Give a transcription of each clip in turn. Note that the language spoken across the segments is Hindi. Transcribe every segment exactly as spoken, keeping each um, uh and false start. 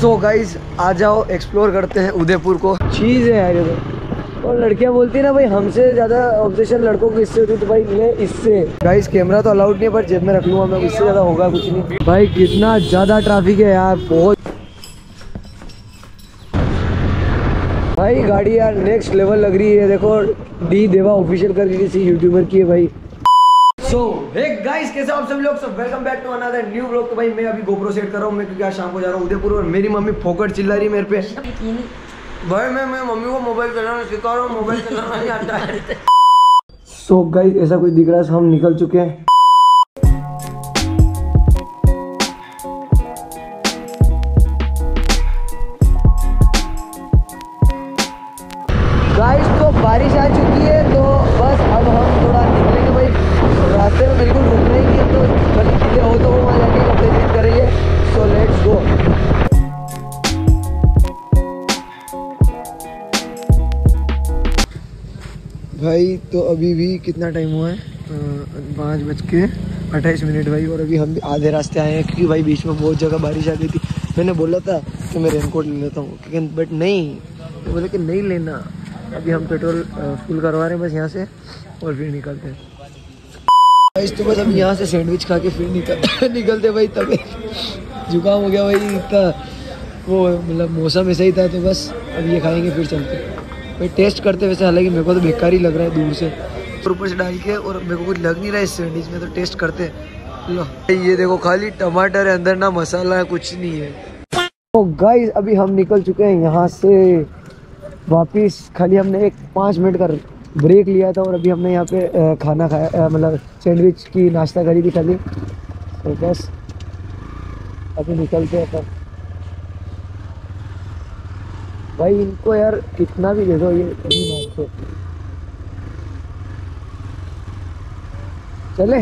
सो गाइज आ जाओ एक्सप्लोर करते हैं उदयपुर को। चीज़ है यार ये तो। और लड़कियां बोलती है ना भाई हमसे ज़्यादा ऑब्सेशन लड़कों को इससे होती है, तो भाई ले इससे। गाइज कैमरा तो अलाउड नहीं है पर जेब में रख लूँगा मैं, इससे ज़्यादा होगा कुछ नहीं। भाई कितना ज़्यादा ट्रैफिक है यार, बहुत। भाई गाड़ी यार नेक्स्ट लेवल लग रही है। देखो डी देवा ऑफिशियल करके किसी यूट्यूबर की है भाई। सो हे गाइस, कैसे आप सभी लोग? सब welcome back to another new vlog. तो भाई मैं अभी गोप्रो सेट कर रहा हूँ मैं, क्योंकि आज शाम को जा रहा हूँ उदयपुर और मेरी मम्मी फोकट चिल्ला रही है मेरे पे। भाई मैं मैं मम्मी को मोबाइल चलाना सिखा रहा हूँ, मोबाइल चलाना नहीं आता है। सो गाइस ऐसा कुछ दिख रहा है, हम निकल चुके हैं। गाइस तो बारिश आ चुकी है, तो बस अब हम थोड़ा निकलेंगे भाई। रास्ते में बिल्कुल रुकना ही नहीं है, तो कभी गिले हो तो वो वहाँ जाके कपड़े चेंज करेंगे। So let's go. भाई तो अभी भी कितना टाइम हुआ है? पाँच बज के अट्ठाईस मिनट भाई, और अभी हम आधे रास्ते आए हैं, क्योंकि भाई बीच में बहुत जगह बारिश आ गई थी। मैंने बोला था कि मैं रेनकोट ले लेता हूँ, लेकिन बट नहीं, तो बोले कि नहीं लेना। अभी हम पेट्रोल फुल करवा रहे हैं बस यहाँ से, और फिर निकलते हैं। इस तो बस अभी यहाँ से सैंडविच खा के फिर निकल निकलते भाई। तब जुकाम हो गया भाई, इतना वो मतलब मौसम ऐसा ही था, तो बस अब ये खाएंगे फिर चलते भाई। टेस्ट करते वैसे, हालांकि मेरे को तो बेकार ही लग रहा है दूर से, और ऊपर से डाल के, और मेरे को कुछ लग नहीं रहा है इस सैंडविच में, तो टेस्ट करते। लो ये देखो, खाली टमाटर है अंदर, ना मसाला है, कुछ नहीं है। तो गाइस अभी हम निकल चुके हैं यहाँ से वापिस। खाली हमने एक पाँच मिनट का ब्रेक लिया था, और अभी हमने यहाँ पे खाना खाया, मतलब सैंडविच की नाश्ता करी थी खाली। तो बस अभी निकलते हैं अपन। भाई इनको यार कितना भी दे दो ये नहीं मानते। चले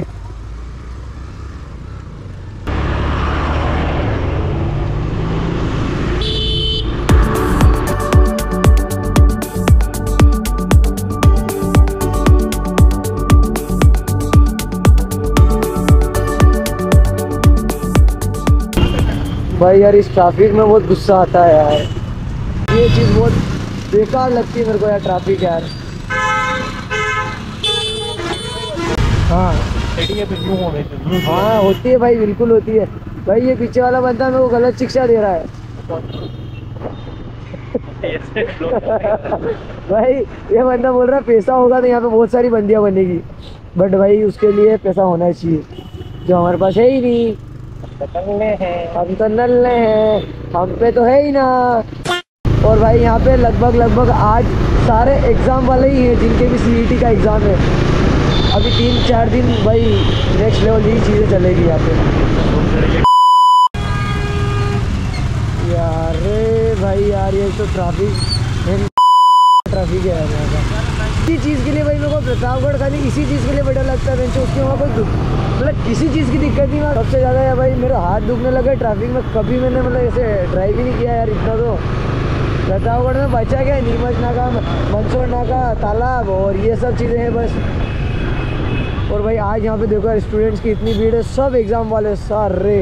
भाई यार, इस ट्रैफिक में बहुत गुस्सा आता है यार। ये चीज़ बहुत बेकार लगती है मेरे को यार, ट्रैफिक यार। हाँ हाँ होती है भाई, बिल्कुल होती है भाई। ये पीछे वाला बंदा मेरे को गलत शिक्षा दे रहा है भाई। ये बंदा बोल रहा है पैसा होगा तो यहाँ पे बहुत सारी बंदियाँ बनेगी, बट भाई उसके लिए पैसा होना चाहिए, जो हमारे पास है ही नहीं। हैं हम तो नल्ले हैं, हम पे तो है ही ना। और भाई यहाँ पे लगभग लगभग आज सारे एग्ज़ाम वाले ही हैं, जिनके भी सी ई टी का एग्ज़ाम है। अभी तीन चार दिन भाई नेक्स्ट लेवल यही चीज़ें चलेगी यहाँ पे यार। भाई यार ये तो ट्रैफिक ट्रैफिक है यार यहाँ का। इसी चीज़ के लिए भाई मेरे को प्रतापगढ़ खाली इसी चीज़ के लिए बढ़िया लगता है। उसके वहाँ कोई मतलब किसी चीज़ की दिक्कत नहीं। मैं सबसे ज़्यादा है भाई, मेरा हाथ दुखने लगा ट्रैफिक में। कभी मैंने मतलब ऐसे ड्राइव ही नहीं किया यार इतना। तो प्रतापगढ़ में बचा गया नीमच नाका, मंदसौर नाका, तालाब और ये सब चीज़ें हैं बस। और भाई आज यहाँ पे देखो स्टूडेंट्स की इतनी भीड़ है, सब एग्ज़ाम वाले सारे।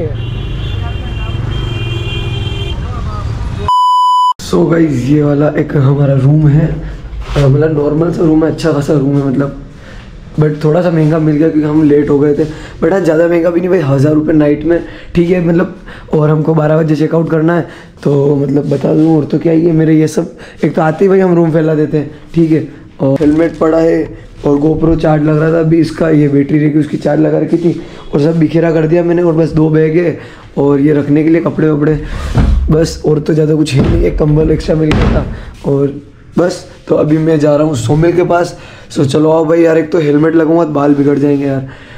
सो गाइस ये वाला एक हमारा रूम है, मतलब नॉर्मल सा रूम है, अच्छा खासा रूम है मतलब, बट थोड़ा सा महंगा मिल गया क्योंकि हम लेट हो गए थे। बट आज ज़्यादा महंगा भी नहीं भाई, हज़ार रुपये नाइट में ठीक है मतलब। और हमको बारह बजे चेकआउट करना है, तो मतलब बता दूँ और तो क्या ही है मेरे ये सब। एक तो आते ही भाई हम रूम फैला देते हैं ठीक है। और हेलमेट पड़ा है, और गोप्रो चार्ज लग रहा था अभी, इसका ये बैटरी रखी उसकी चार्ज लगा रखी थी, और सब बिखेरा कर दिया मैंने। और बस दो बैग है, और ये रखने के लिए कपड़े वपड़े बस, और तो ज़्यादा कुछ है नहीं। एक कंबल एक्स्ट्रा मिल गया था, और बस। तो अभी मैं जा रहा हूँ सोमिल के पास। सो चलो आओ भाई यार, एक तो हेलमेट लगाऊंगा तो बाल बिगड़ जाएंगे यार।